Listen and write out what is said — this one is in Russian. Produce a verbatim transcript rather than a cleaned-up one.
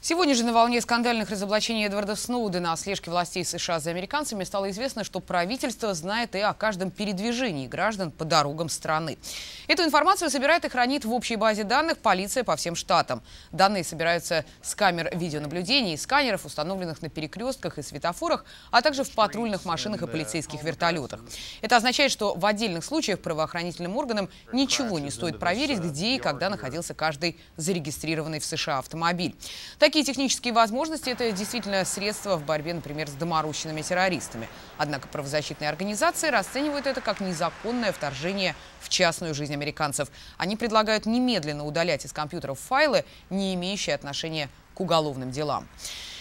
Сегодня же на волне скандальных разоблачений Эдварда Сноудена о слежке властей США за американцами стало известно, что правительство знает и о каждом передвижении граждан по дорогам страны. Эту информацию собирает и хранит в общей базе данных полиция по всем штатам. Данные собираются с камер видеонаблюдения и сканеров, установленных на перекрестках и светофорах, а также в патрульных машинах и полицейских вертолетах. Это означает, что в отдельных случаях правоохранительным органам ничего не стоит проверить, где и когда находился каждый зарегистрированный в США автомобиль. Такие технические возможности – это действительно средства в борьбе, например, с доморощенными террористами. Однако правозащитные организации расценивают это как незаконное вторжение в частную жизнь американцев. Они предлагают немедленно удалять из компьютеров файлы, не имеющие отношения к уголовным делам.